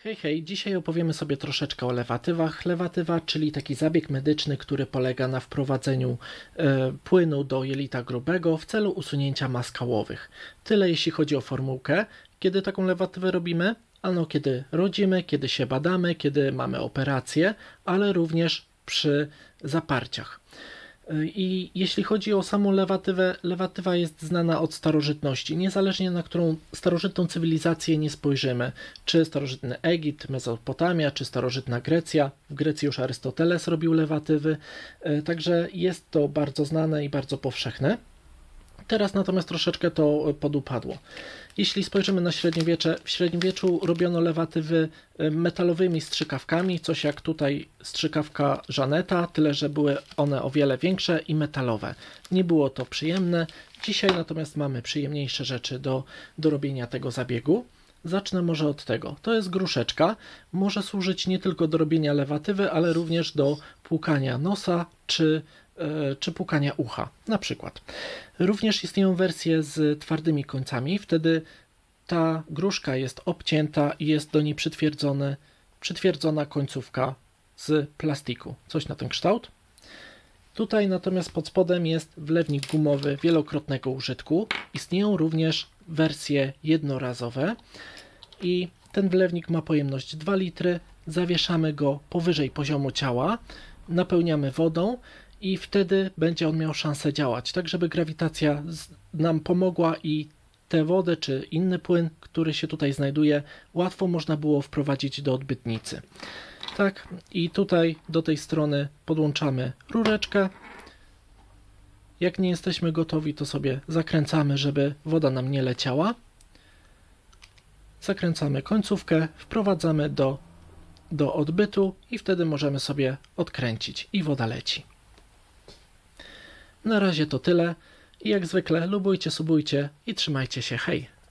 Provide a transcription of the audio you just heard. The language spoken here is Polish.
Hej, hej, dzisiaj opowiemy sobie troszeczkę o lewatywach. Lewatywa, czyli taki zabieg medyczny, który polega na wprowadzeniu płynu do jelita grubego w celu usunięcia mas kałowych. Tyle jeśli chodzi o formułkę. Kiedy taką lewatywę robimy? Ano kiedy rodzimy, kiedy się badamy, kiedy mamy operację, ale również przy zaparciach. I jeśli chodzi o samą lewatywę, lewatywa jest znana od starożytności, niezależnie na którą starożytną cywilizację nie spojrzymy, czy starożytny Egipt, Mezopotamia, czy starożytna Grecja. W Grecji już Arystoteles robił lewatywy, także jest to bardzo znane i bardzo powszechne. Teraz natomiast troszeczkę to podupadło. Jeśli spojrzymy na średniowiecze, w średniowieczu robiono lewatywy metalowymi strzykawkami, coś jak tutaj strzykawka Żaneta, tyle że były one o wiele większe i metalowe. Nie było to przyjemne. Dzisiaj natomiast mamy przyjemniejsze rzeczy do robienia tego zabiegu. Zacznę może od tego. To jest gruszeczka. Może służyć nie tylko do robienia lewatywy, ale również do płukania nosa czy płukania ucha, na przykład. Również istnieją wersje z twardymi końcami, wtedy ta gruszka jest obcięta i jest do niej przytwierdzona końcówka z plastiku, coś na ten kształt. Tutaj natomiast pod spodem jest wlewnik gumowy wielokrotnego użytku. Istnieją również wersje jednorazowe i ten wlewnik ma pojemność 2 litry, zawieszamy go powyżej poziomu ciała, napełniamy wodą i wtedy będzie on miał szansę działać, tak żeby grawitacja nam pomogła i tę wodę czy inny płyn, który się tutaj znajduje, łatwo można było wprowadzić do odbytnicy. Tak, i tutaj do tej strony podłączamy rureczkę. Jak nie jesteśmy gotowi, to sobie zakręcamy, żeby woda nam nie leciała. Zakręcamy końcówkę, wprowadzamy do odbytu i wtedy możemy sobie odkręcić i woda leci. Na razie to tyle i jak zwykle lubujcie, subujcie i trzymajcie się, hej!